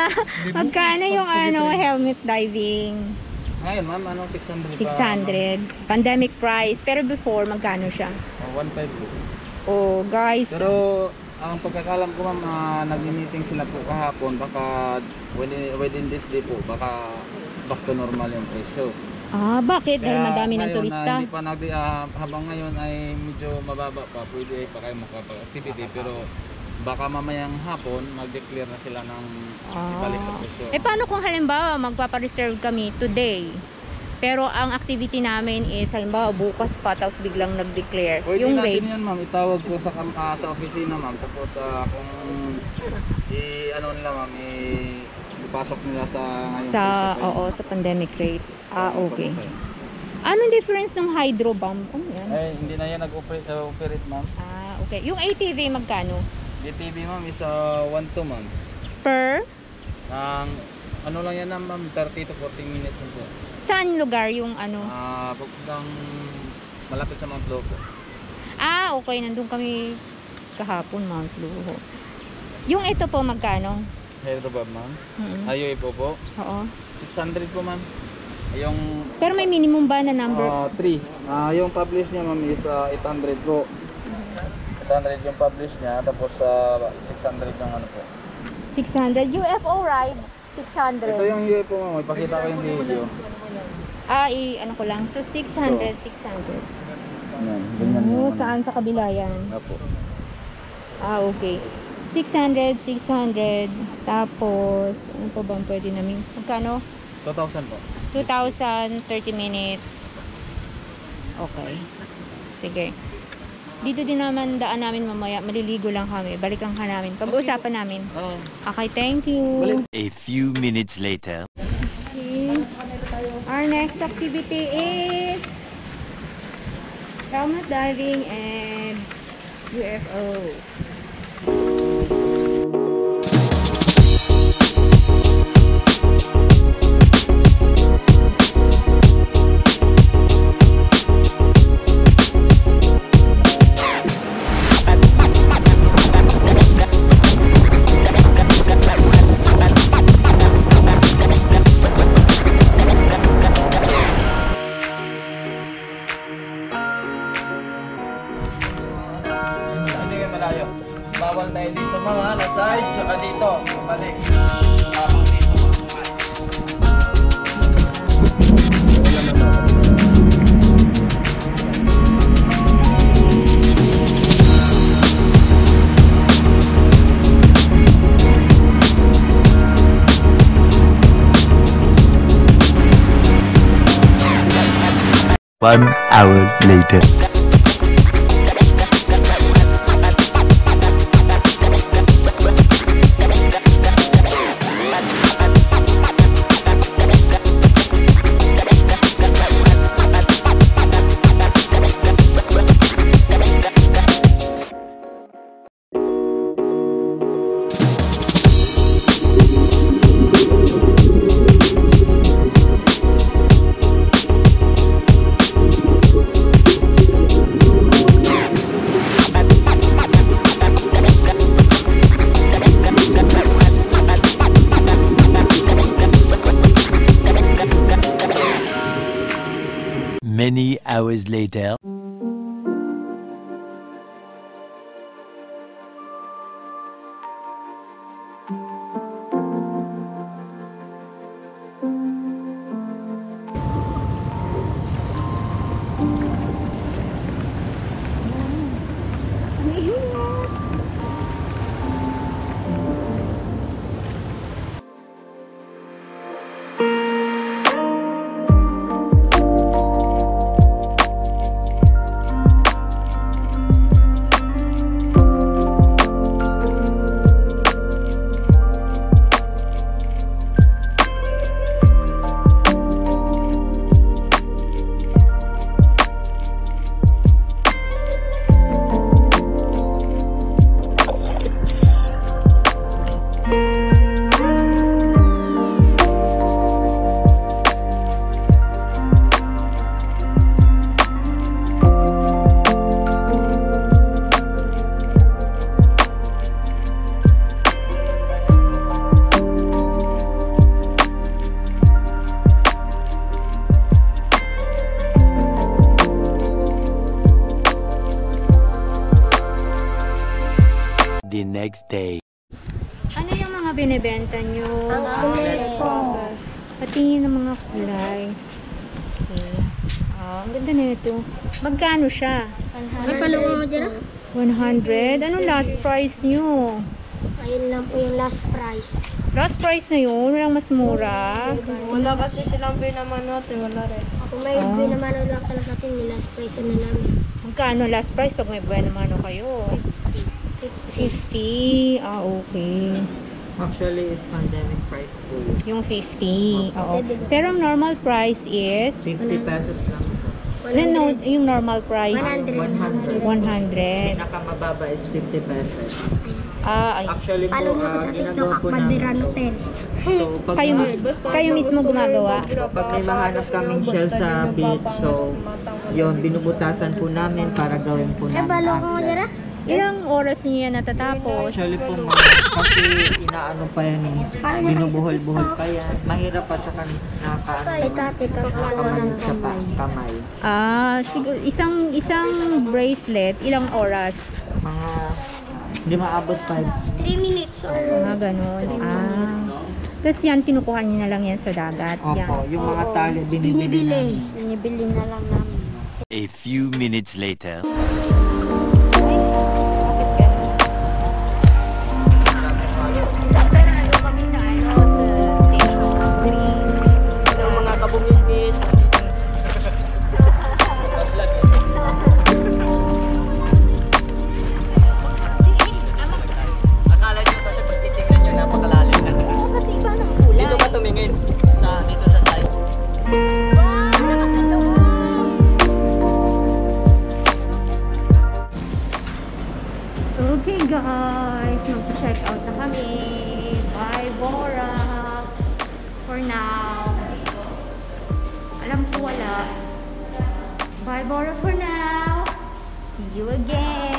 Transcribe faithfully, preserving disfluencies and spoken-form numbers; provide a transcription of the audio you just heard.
Magkano yung ano, helmet diving? Ngayon ma'am, ano, six hundred pa. six hundred. Pandemic price. Pero before, magkano siya? Oh, one five po. Oh, guys. Pero ang pagkakalam ko ma'am, uh, nag-meeting sila po kahapon. Baka within, within this day po, baka back to normal yung presyo. Ah, bakit? Dahil madami ng ngayon, turista. Uh, hindi pa nag, uh, habang ngayon ay medyo mababa pa, pwede pa kayo makapag-activity. Pero baka mamayang hapon, mag-declare na sila ng ah. ibalik sa presyo. Eh paano kung halimbawa magpapareserve kami today? Pero ang activity namin is halimbawa bukas pa tapos biglang nag-declare. Pwede yung natin rate. yan ma'am, itawag ko sa, uh, sa opisina ma'am. Tapos uh, kung i ano nila ma'am, i ipasok nila sa ngayon. Sa, oo, sa pandemic rate. Ah, okay. Anong difference ng hydro bomb? Ano yan? Eh, hindi na yan nag-operate uh, operate ma'am. Ah, okay. Yung A T V magkano? A T V ma'am is uh, one two ma'am. Per? Ang ano lang yan ma'am, thirty to forty minutes lang po. Saan lugar yung ano? Ah, uh, pupuntang malapit sa Mount Loco. Ah, okay. Nandun kami kahapon, Mount Loco. Yung ito po magkano? Ito ba ma'am? Mm-hmm. Ayo po po. Oo. six hundred po ma'am. Yung pero may minimum ba na number? Uh, three. Ah, uh, yung publish niya ma'am is uh, eight hundred po. eight hundred yung publish niya, tapos uh, six hundred yung ano po. six hundred U F O ride, six hundred. Ito yung U F O ma'am, ipakita ko yung video. Ah, i ano ko lang. So six hundred, so, six hundred. Yan, ganyan oh, yung saan sa kabila yan? Apo. Ah, okay. six hundred, six hundred. Tapos, ano pa ba pwede namin? Magkano? two thousand po. two thousand, thirty minutes. Okay. Sige. Dito din naman daan namin mamaya. Maliligo lang kami. Balikan ka namin. Pag-uusapan namin. Oh. Okay, thank you. A few minutes later. Okay. Our next activity is helmet diving and U F O. Bawal tayo dito mga na side, tsaka dito, balik. Habang dito mga One hour later. Many hours later. The next day. Ano yung mga binibenta nyo? Ang kulay po. Patingin ng mga kulay. Okay. Ah, ang ganda na ito. Magkano siya? May palungo mo dyan? one hundred? Anong last price nyo? Ayun lang po yung last price. Last price na yun? Walang mas mura? Wala kasi silang binaman natin, wala rin. Kung may Oh. binamano lang talaga natin, yung last price na namin. Magkano last price pag may buwan naman kayo? fifty. Ah, okay. Actually, is pandemic price po. Yung fifty. Oo. Pero ang normal price is? fifty pesos lang po. No, no, yung normal price? one hundred. one hundred. one hundred. Pinakamababa is fifty pesos. Ah, ay. Actually po, Follow mo ko ah, sa TikTok, ginagawa po namin Madirano to. ten. So, pag, Kayo, ma- kayo mismo gumagawa? pag may mahanap kaming shell sa beach, so, yun, binubutasan po namin para gawin po Eh, namin. balong mo after. dyan? Ilang oras niyo yan natatapos? Actually po, mga, kasi inaano pa yan eh, binubuhol-buhol pa yan. Mahirap pa saka nakakaano Ay, tate, kakalawa nakakamanid ng sa pa, kamay. kamay. Ah, siguro isang isang bracelet, ilang oras? Mga, hindi maabot five. three minutes or... Ah, ganun. Ah. Tapos yan, kinukuha niyo na lang yan sa dagat. Yan. Opo, yung mga tali binibili Binibili. namin. Binibili na lang namin. A few minutes later. Yung mga kabumismis. Akala nyo kasi pag titignan nyo, napakalalim na. Dito ka tumingin. Sa, dito sa side. Okay guys, mag-check out na kami. Bye Bora. For now. Alam ko wala. Bye Bora for now. See you again.